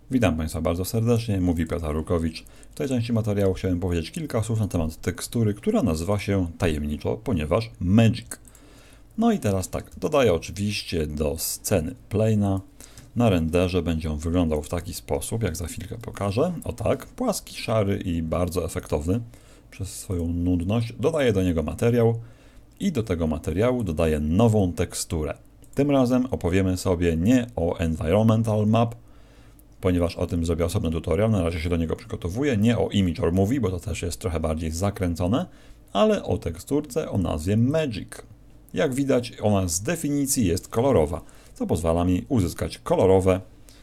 Witam Państwa bardzo serdecznie, mówi Piotr Rukowicz. W tej części materiału chciałem powiedzieć kilka słów na temat tekstury, która nazywa się tajemniczo, ponieważ Magic. No i teraz tak, dodaję oczywiście do sceny Plane'a. Na renderze będzie on wyglądał w taki sposób, jak za chwilkę pokażę. O tak, płaski, szary i bardzo efektowny. Przez swoją nudność dodaję do niego materiał i do tego materiału dodaję nową teksturę. Tym razem opowiemy sobie nie o Environmental Map, ponieważ o tym zrobię osobny tutorial, na razie się do niego przygotowuję, nie o Image or Movie, bo to też jest trochę bardziej zakręcone, ale o teksturce o nazwie Magic. Jak widać, ona z definicji jest kolorowa, co pozwala mi uzyskać kolorowe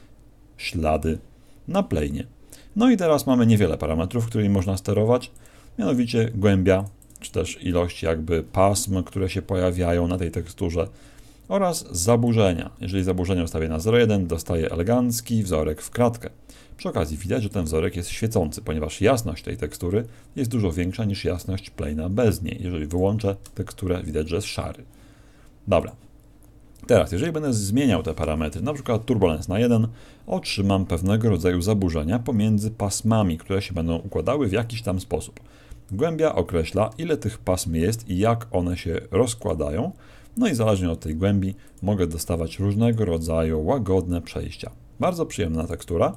ślady na plane'ie. No i teraz mamy niewiele parametrów, którymi można sterować, mianowicie głębia, czy też ilość jakby pasm, które się pojawiają na tej teksturze, oraz zaburzenia. Jeżeli zaburzenie ustawię na 0,1, dostaję elegancki wzorek w kratkę. Przy okazji widać, że ten wzorek jest świecący, ponieważ jasność tej tekstury jest dużo większa niż jasność plane'a bez niej. Jeżeli wyłączę teksturę, widać, że jest szary. Dobra. Teraz, jeżeli będę zmieniał te parametry, na przykład turbulence na 1, otrzymam pewnego rodzaju zaburzenia pomiędzy pasmami, które się będą układały w jakiś tam sposób. Głębia określa, ile tych pasm jest i jak one się rozkładają. No i zależnie od tej głębi mogę dostawać różnego rodzaju łagodne przejścia. Bardzo przyjemna tekstura,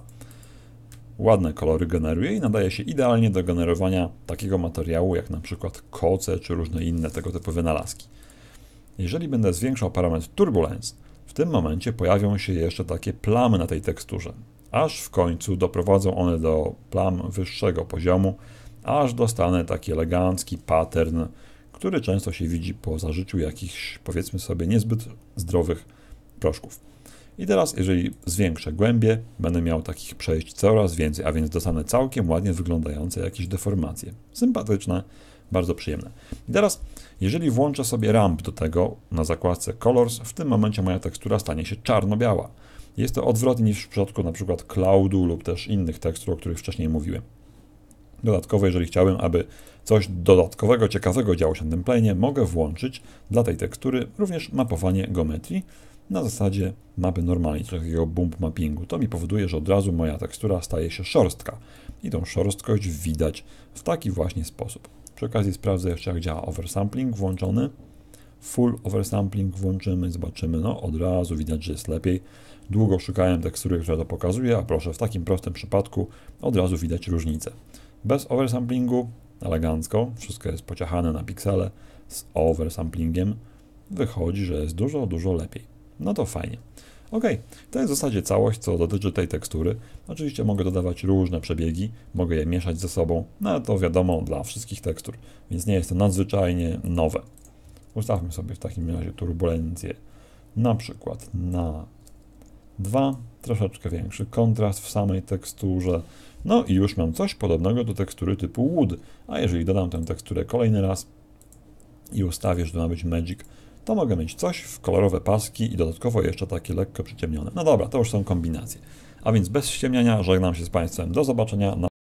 ładne kolory generuje i nadaje się idealnie do generowania takiego materiału jak na przykład koce czy różne inne tego typu wynalazki. Jeżeli będę zwiększał parametr Turbulence, w tym momencie pojawią się jeszcze takie plamy na tej teksturze. Aż w końcu doprowadzą one do plam wyższego poziomu, aż dostanę taki elegancki pattern, który często się widzi po zażyciu jakichś, powiedzmy sobie, niezbyt zdrowych proszków. I teraz, jeżeli zwiększę głębię, będę miał takich przejść coraz więcej, a więc dostanę całkiem ładnie wyglądające jakieś deformacje. Sympatyczne, bardzo przyjemne. I teraz, jeżeli włączę sobie ramp do tego na zakładce Colors, w tym momencie moja tekstura stanie się czarno-biała. Jest to odwrotnie niż w przypadku na przykład Cloudu lub też innych tekstur, o których wcześniej mówiłem. Dodatkowo, jeżeli chciałbym, aby coś dodatkowego, ciekawego działo się na tym planie, mogę włączyć dla tej tekstury również mapowanie geometrii na zasadzie mapy normalnej, czyli takiego bump mappingu. To mi powoduje, że od razu moja tekstura staje się szorstka i tą szorstkość widać w taki właśnie sposób. Przy okazji sprawdzę jeszcze, jak działa oversampling włączony. Full oversampling włączymy, zobaczymy, no od razu widać, że jest lepiej. Długo szukałem tekstury, która to pokazuje, a proszę, w takim prostym przypadku od razu widać różnicę. Bez oversamplingu, elegancko, wszystko jest pociachane na piksele, z oversamplingiem wychodzi, że jest dużo, dużo lepiej. No to fajnie. Ok, to jest w zasadzie całość, co dotyczy tej tekstury. Oczywiście mogę dodawać różne przebiegi, mogę je mieszać ze sobą, no ale to wiadomo dla wszystkich tekstur, więc nie jest to nadzwyczajnie nowe. Ustawmy sobie w takim razie turbulencję na przykład na 2, troszeczkę większy kontrast w samej teksturze. No i już mam coś podobnego do tekstury typu Wood. A jeżeli dodam tę teksturę kolejny raz i ustawię, że to ma być Magic, to mogę mieć coś w kolorowe paski i dodatkowo jeszcze takie lekko przyciemnione. No dobra, to już są kombinacje. A więc bez ściemniania żegnam się z Państwem. Do zobaczenia.